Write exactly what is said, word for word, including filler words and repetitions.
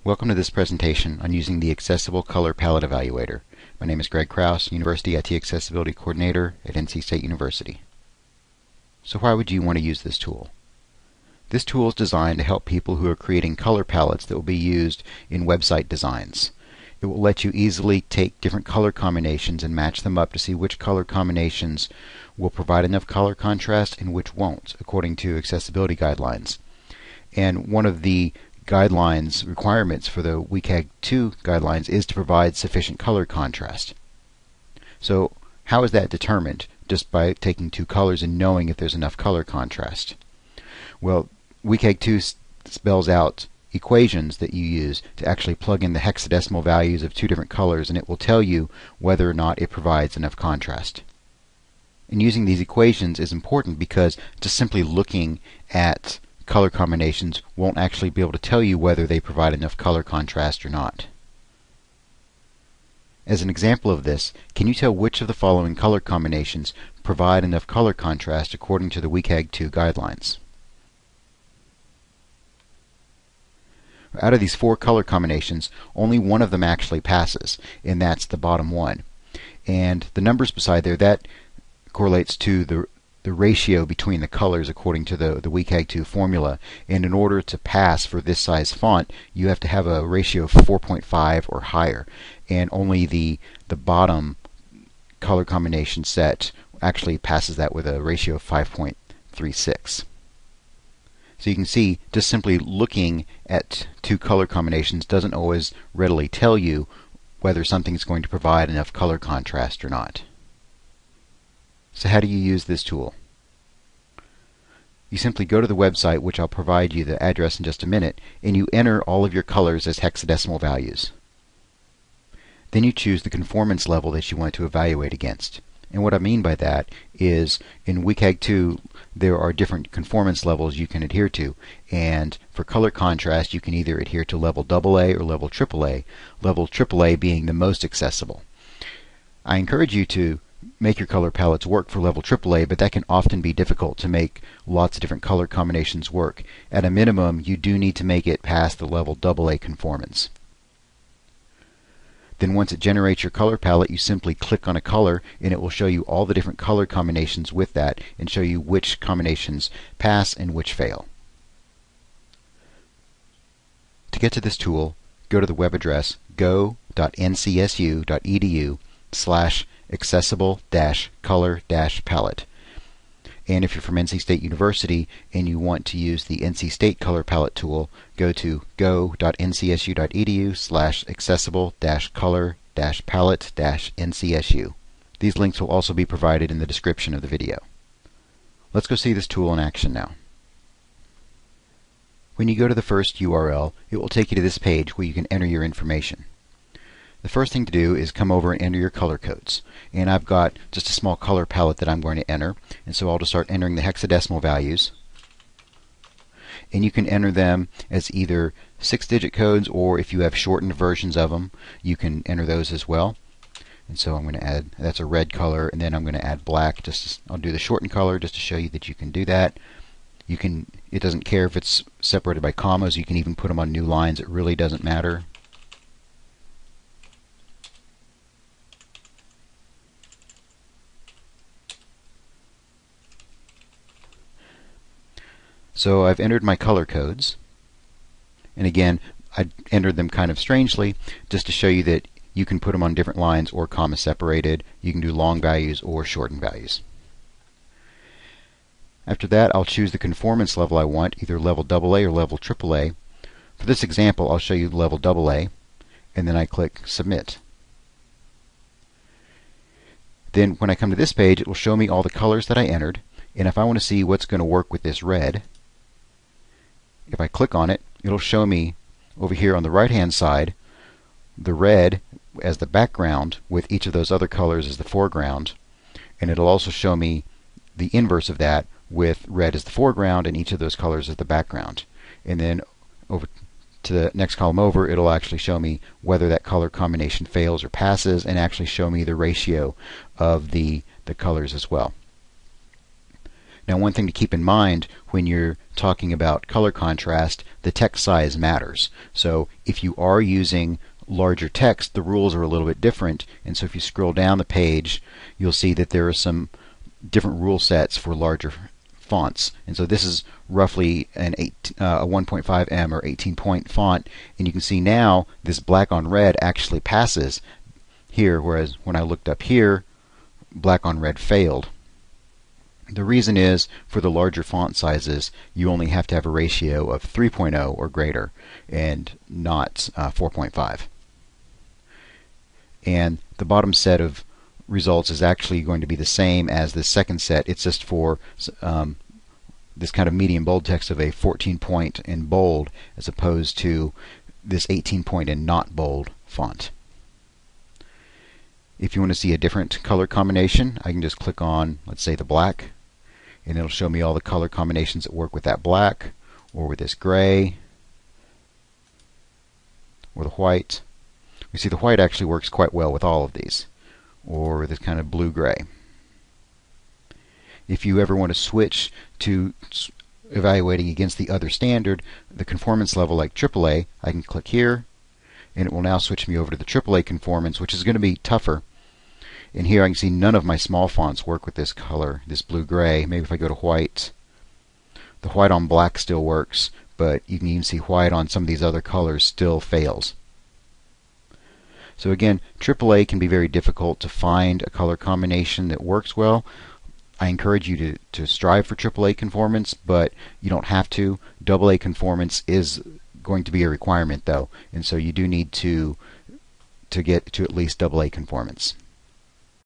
Welcome to this presentation on using the Accessible Color Palette Evaluator. My name is Greg Krause, University I T Accessibility Coordinator at N C State University. So why would you want to use this tool? This tool is designed to help people who are creating color palettes that will be used in website designs. It will let you easily take different color combinations and match them up to see which color combinations will provide enough color contrast and which won't, according to accessibility guidelines. And one of the guidelines requirements for the W C A G two guidelines is to provide sufficient color contrast. So how is that determined? Just by taking two colors and knowing if there's enough color contrast. Well, W C A G two spells out equations that you use to actually plug in the hexadecimal values of two different colors, and it will tell you whether or not it provides enough contrast. And using these equations is important because just simply looking at color combinations won't actually be able to tell you whether they provide enough color contrast or not. As an example of this, can you tell which of the following color combinations provide enough color contrast according to the W C A G two guidelines? Out of these four color combinations, only one of them actually passes, and that's the bottom one. And the numbers beside there, that correlates to the the ratio between the colors according to the, the W C A G two formula. And in order to pass for this size font, you have to have a ratio of four point five or higher. And only the, the bottom color combination set actually passes that with a ratio of five point three six. So you can see, just simply looking at two color combinations doesn't always readily tell you whether something is going to provide enough color contrast or not. So how do you use this tool? You simply go to the website, which I'll provide you the address in just a minute, and you enter all of your colors as hexadecimal values. Then you choose the conformance level that you want to evaluate against. And what I mean by that is in W C A G two there are different conformance levels you can adhere to, and for color contrast you can either adhere to level double A or level triple A, level triple A being the most accessible. I encourage you to make your color palettes work for level triple A, but that can often be difficult to make lots of different color combinations work. At a minimum, you do need to make it past the level double A conformance. Then once it generates your color palette, you simply click on a color and it will show you all the different color combinations with that and show you which combinations pass and which fail. To get to this tool, go to the web address go dot N C S U dot E D U slash accessible dash color dash palette. And if you're from N C State University and you want to use the N C State Color Palette tool, go to go dot N C S U dot E D U slash accessible dash color dash palette dash N C S U. These links will also be provided in the description of the video. Let's go see this tool in action now. When you go to the first U R L, it will take you to this page where you can enter your information. The first thing to do is come over and enter your color codes. And I've got just a small color palette that I'm going to enter, and so I'll just start entering the hexadecimal values. And you can enter them as either six digit codes, or if you have shortened versions of them, you can enter those as well. And so I'm going to add, that's a red color, and then I'm going to add black. Just I'll do the shortened color just to show you that you can do that. You can, it doesn't care if it's separated by commas. You can even put them on new lines. It really doesn't matter. So I've entered my color codes, and again I entered them kind of strangely just to show you that you can put them on different lines or comma separated. You can do long values or shortened values. After that, I'll choose the conformance level I want, either level double A or level triple A. For this example, I'll show you level double A, and then I click submit. Then when I come to this page, it will show me all the colors that I entered, and if I want to see what's going to work with this red, if I click on it, it'll show me over here on the right hand side the red as the background with each of those other colors as the foreground, and it'll also show me the inverse of that with red as the foreground and each of those colors as the background. And then over to the next column over, it'll actually show me whether that color combination fails or passes, and actually show me the ratio of the, the colors as well. Now, one thing to keep in mind when you're talking about color contrast, the text size matters. So if you are using larger text, the rules are a little bit different, and so if you scroll down the page, you'll see that there are some different rule sets for larger fonts. And so this is roughly an eight, uh, a one point five M or eighteen point font, and you can see now this black on red actually passes here, whereas when I looked up here, black on red failed. The reason is, for the larger font sizes, you only have to have a ratio of three point oh or greater, and not uh, four point five. And the bottom set of results is actually going to be the same as the second set. It's just for um, this kind of medium bold text of a fourteen point in bold, as opposed to this eighteen point in not bold font. If you want to see a different color combination, I can just click on, let's say, the black, and it'll show me all the color combinations that work with that black, or with this gray, or the white. We see the white actually works quite well with all of these, or this kind of blue-gray. If you ever want to switch to evaluating against the other standard, the conformance level like triple A, I can click here, and it will now switch me over to the triple A conformance, which is going to be tougher. And here I can see none of my small fonts work with this color, this blue-gray. Maybe if I go to white, the white on black still works, but you can even see white on some of these other colors still fails. So again, triple A can be very difficult to find a color combination that works well. I encourage you to, to strive for triple A conformance, but you don't have to. double A conformance is going to be a requirement though, and so you do need to to get to at least double A conformance.